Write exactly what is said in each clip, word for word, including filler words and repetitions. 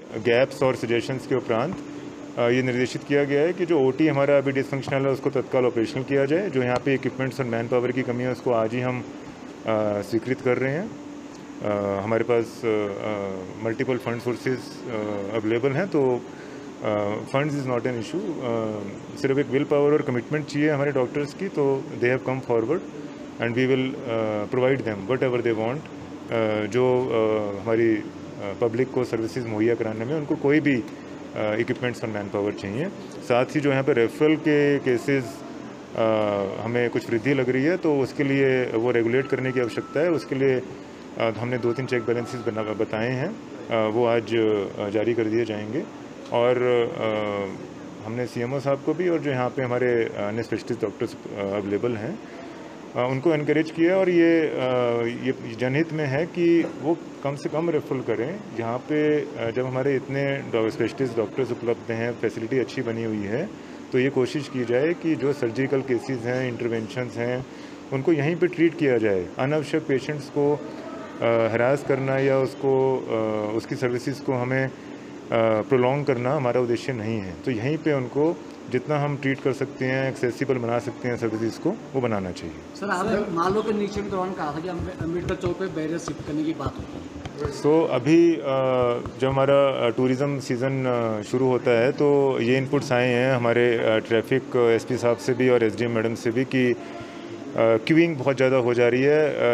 Gaps और suggestions के उपरांत ये निर्देशित किया गया है कि जो ओटी हमारा अभी डिसफंक्शनल है उसको तत्काल ऑपरेशनल किया जाए। जो यहाँ पे इक्विपमेंट्स और मैन पावर की कमी है उसको आज ही हम स्वीकृत कर रहे हैं। आ, हमारे पास मल्टीपल फंड सोर्सेज अवेलेबल हैं, तो funds is not an issue. सिर्फ एक विल पावर और कमिटमेंट चाहिए हमारे डॉक्टर्स की, तो they have come forward and we will provide them whatever they want. जो uh, हमारी पब्लिक uh, को सर्विसेज मुहैया कराने में उनको कोई भी इक्विपमेंट्स और मैन पावर चाहिए। साथ ही जो यहाँ पे रेफरल के केसेस uh, हमें कुछ वृद्धि लग रही है, तो उसके लिए वो रेगुलेट करने की आवश्यकता है। उसके लिए uh, हमने दो तीन चेक बैलेंसेस बना बताए हैं, uh, वो आज uh, जारी कर दिए जाएंगे। और uh, हमने सीएमओ साहब को भी और जो यहाँ पे हमारे अन्य स्पेशलिस्ट डॉक्टर्स अवेलेबल हैं उनको इनकरेज किया, और ये ये जनहित में है कि वो कम से कम रेफरल करें। यहाँ पे जब हमारे इतने स्पेशलिस्ट डॉक्टर्स उपलब्ध हैं, फैसिलिटी अच्छी बनी हुई है, तो ये कोशिश की जाए कि जो सर्जिकल केसेस हैं, इंटरवेंशंस हैं, उनको यहीं पे ट्रीट किया जाए। अनावश्यक पेशेंट्स को हरास करना या उसको उसकी सर्विसेज को हमें प्रोलॉन्ग करना हमारा उद्देश्य नहीं है। तो यहीं पे उनको जितना हम ट्रीट कर सकते हैं, एक्सेसिबल बना सकते हैं सर्विसेज को, वो बनाना चाहिए। सर, आपने मालों के नीचे के दौरान कहा था कि अम्बेडकर चौक पे बैरियर शिफ्ट करने की बात होती है। सो अभी जब हमारा टूरिज़्म सीज़न शुरू होता है तो ये इनपुट्स आए हैं हमारे ट्रैफिक एसपी साहब से भी और एसडीएम मैडम से भी कि क्यूइंग बहुत ज़्यादा हो जा रही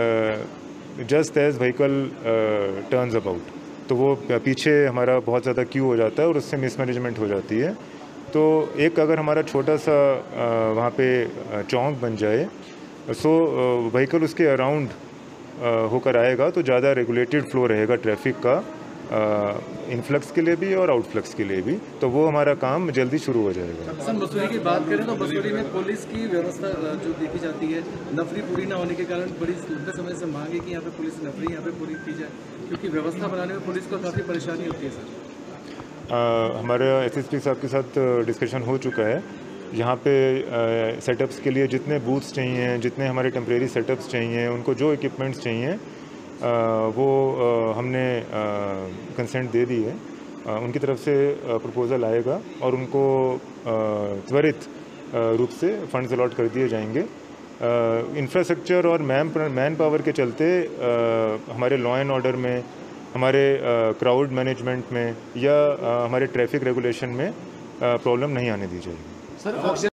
है just as vehicle turns about. तो वो पीछे हमारा बहुत ज़्यादा क्यू हो जाता है और उससे मिसमैनेजमेंट हो जाती है। तो एक अगर हमारा छोटा सा वहाँ पे चौक बन जाए, सो व्हीकल उसके अराउंड होकर आएगा तो ज़्यादा रेगुलेटेड फ्लो रहेगा ट्रैफिक का, इनफ्लक्स के लिए भी और आउटफ्लक्स के लिए भी। तो वो हमारा काम जल्दी शुरू हो जाएगा। सर, मसूरी की बात करें तो मसूरी में पुलिस की व्यवस्था जो देखी जाती है, नफरी पूरी ना होने के कारण बड़ी लंबे समय से मांग है कि यहाँ पे पुलिस नफरी यहाँ पे पूरी की जाए, क्योंकि व्यवस्था बनाने में पुलिस को काफ़ी परेशानी होती है। सर, Uh, हमारे एसएसपी साहब के साथ डिस्कशन हो चुका है। यहाँ पे सेटअप्स uh, के लिए जितने बूथ्स चाहिए, जितने हमारे टेम्परेरी सेटअप्स चाहिए, उनको जो इक्विपमेंट्स चाहिए uh, वो uh, हमने कंसेंट uh, दे दी है। uh, उनकी तरफ से प्रपोज़ल uh, आएगा और उनको uh, त्वरित uh, रूप से फंड्स अलॉट कर दिए जाएंगे। इंफ्रास्ट्रक्चर uh, और मैन मैन पावर के चलते uh, हमारे लॉ एंड ऑर्डर में, हमारे क्राउड मैनेजमेंट में या हमारे ट्रैफिक रेगुलेशन में प्रॉब्लम नहीं आने दी जाएगी। सर,